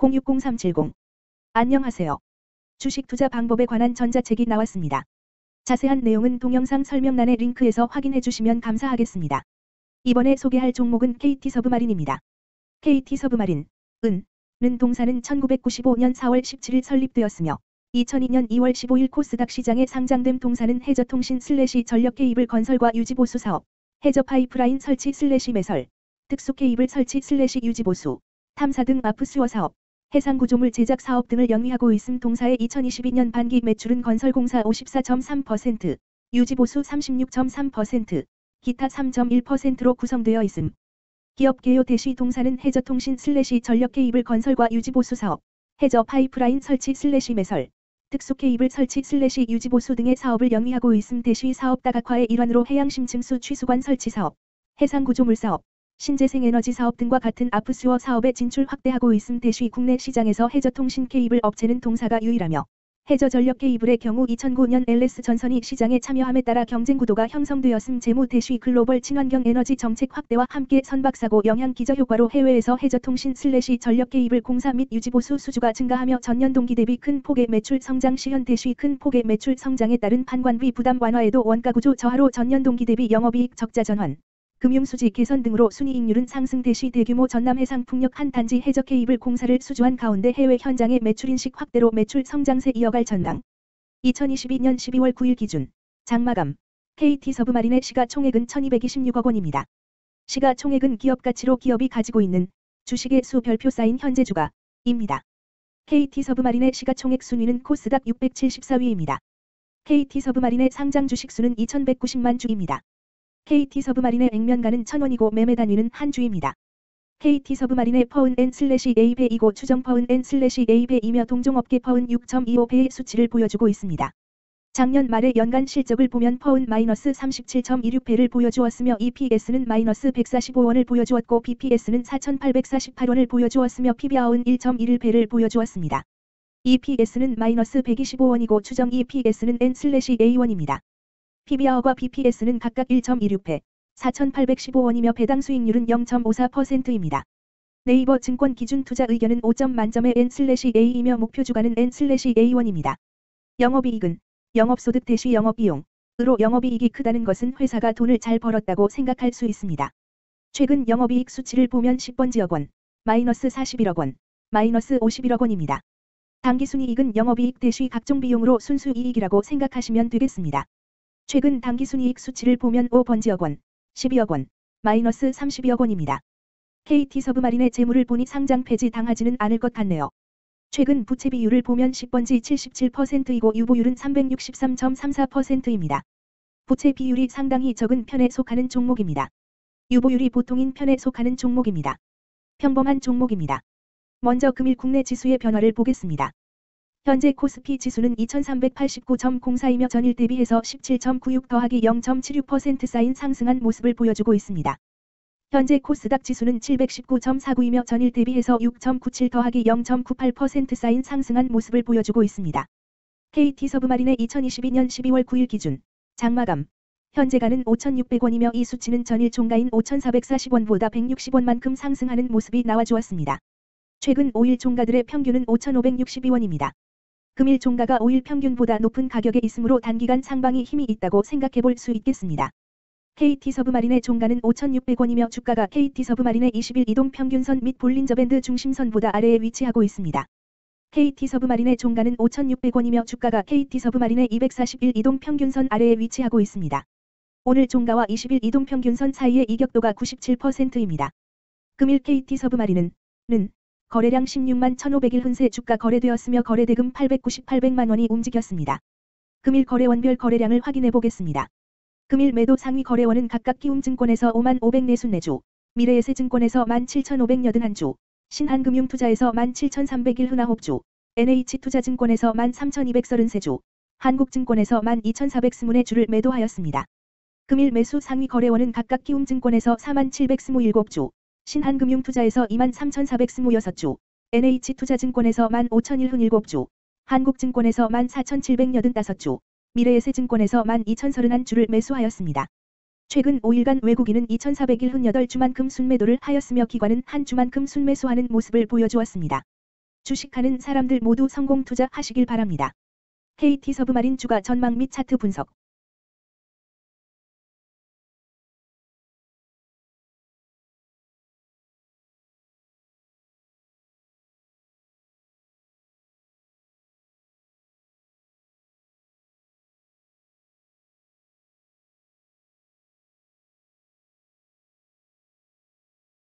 060370. 안녕하세요. 주식 투자 방법에 관한 전자책이 나왔습니다. 자세한 내용은 동영상 설명란의 링크에서 확인해 주시면 감사하겠습니다. 이번에 소개할 종목은 KT서브마린입니다. KT서브마린, 는 동사는 1995년 4월 17일 설립되었으며 2002년 2월 15일 코스닥 시장에 상장된 동사는 해저통신 전력 케이블 건설과 유지 보수 사업, 해저 파이프라인 설치 매설, 특수 케이블 설치 유지 보수, 탐사 등 아프수어 사업, 해상 구조물 제작 사업 등을 영위하고 있음. 동사의 2022년 반기 매출은 건설공사 54.3%, 유지보수 36.3%, 기타 3.1%로 구성되어 있음. 기업 개요 대시 동사는 해저통신 전력 케이블 건설과 유지보수 사업, 해저 파이프라인 설치 매설, 특수 케이블 설치 유지보수 등의 사업을 영위하고 있음. 대시 사업 다각화의 일환으로 해양심층수 취수관 설치 사업, 해상 구조물 사업, 신재생에너지 사업 등과 같은 아프수어 사업에 진출 확대하고 있음. 대시 국내 시장에서 해저통신 케이블 업체는 동사가 유일하며 해저 전력 케이블의 경우 2009년 LS 전선이 시장에 참여함에 따라 경쟁 구도가 형성되었음. 재무 대시 글로벌 친환경 에너지 정책 확대와 함께 선박사고 영향 기저 효과로 해외에서 해저통신 전력 케이블 공사 및 유지보수 수주가 증가하며 전년 동기 대비 큰 폭의 매출 성장 시현. 대시 큰 폭의 매출 성장에 따른 판관비 부담 완화에도 원가 구조 저하로 전년 동기 대비 영업이익 적자 전환, 금융수지 개선 등으로 순이익률은 상승. 대시 대규모 전남 해상 풍력 한 단지 해저 케이블 공사를 수주한 가운데 해외 현장의 매출 인식 확대로 매출 성장세 이어갈 전망. 2022년 12월 9일 기준 장마감 KT서브마린의 시가총액은 1226억 원입니다. 시가총액은 기업가치로 기업이 가지고 있는 주식의 수 별표 쌓인 현재 주가입니다. KT서브마린의 시가총액 순위는 코스닥 674위입니다. KT서브마린의 상장 주식수는 2190만 주입니다. KT서브마린의 액면가는 1000원이고 매매 단위는 한 주입니다. KT서브마린의 퍼은 N/A배이고 추정 퍼은 N/A배이며 동종업계 퍼은 6.25배의 수치를 보여주고 있습니다. 작년 말의 연간 실적을 보면 퍼은 -37.26배를 보여주었으며 EPS는 -145원을 보여주었고 BPS는 4,848원을 보여주었으며 PBR은 1.11배를 보여주었습니다. EPS는 -125원이고 추정 EPS는 N/A1입니다. PBR과 BPS는 각각 1.26배, 4,815원이며 배당 수익률은 0.54%입니다. 네이버 증권 기준 투자 의견은 5점 만점의 N/A이며 목표 주가는 N/A1입니다. 영업이익은 영업소득 대시 영업비용으로 영업이익이 크다는 것은 회사가 돈을 잘 벌었다고 생각할 수 있습니다. 최근 영업이익 수치를 보면 10번지억 원, -41억 원, -51억 원입니다. 당기순이익은 영업이익 대시 각종 비용으로 순수이익이라고 생각하시면 되겠습니다. 최근 당기순이익 수치를 보면 5번지억 원, 12억 원, -32억 원입니다. KT서브마린의 재물을 보니 상장 폐지 당하지는 않을 것 같네요. 최근 부채 비율을 보면 10번지 77%이고 유보율은 363.34%입니다. 부채 비율이 상당히 적은 편에 속하는 종목입니다. 유보율이 보통인 편에 속하는 종목입니다. 평범한 종목입니다. 먼저 금일 국내 지수의 변화를 보겠습니다. 현재 코스피 지수는 2389.04이며 전일 대비해서 17.96 더하기 0.76% 쌓인 상승한 모습을 보여주고 있습니다. 현재 코스닥 지수는 719.49이며 전일 대비해서 6.97 더하기 0.98% 쌓인 상승한 모습을 보여주고 있습니다. KT서브마린의 2022년 12월 9일 기준 장마감 현재가는 5,600원이며 이 수치는 전일 종가인 5,440원보다 160원만큼 상승하는 모습이 나와주었습니다. 최근 5일 종가들의 평균은 5,562원입니다. 금일 종가가 5일 평균보다 높은 가격에 있으므로 단기간 상방이 힘이 있다고 생각해 볼 수 있겠습니다. KT서브마린의 종가는 5,600원이며 주가가 KT서브마린의 20일 이동평균선 및 볼린저밴드 중심선보다 아래에 위치하고 있습니다. KT서브마린의 종가는 5,600원이며 주가가 KT서브마린의 241 이동평균선 아래에 위치하고 있습니다. 오늘 종가와 20일 이동평균선 사이의 이격도가 97%입니다. 금일 KT서브마린은 거래량 16만 1,500일 흔세 주가 거래되었으며 거래대금 898,000만 원이 움직였습니다. 금일 거래원별 거래량을 확인해 보겠습니다. 금일 매도 상위 거래원은 각각 키움증권에서 5만 544주, 미래에셋증권에서 17,581주, 신한금융투자에서 17,301주, NH투자증권에서 13,233주, 한국증권에서 12,424주를 매도하였습니다. 금일 매수 상위 거래원은 각각 키움증권에서 47,27주, 신한금융투자에서 23,426주, NH투자증권에서 15,007주, 한국증권에서 14,785주, 미래에셋증권에서 12,031주를 매수하였습니다. 최근 5일간 외국인은 2,478주만큼 순매도를 하였으며 기관은 한 주만큼 순매수하는 모습을 보여주었습니다. 주식하는 사람들 모두 성공 투자하시길 바랍니다. KT 서브마린 주가 전망 및 차트 분석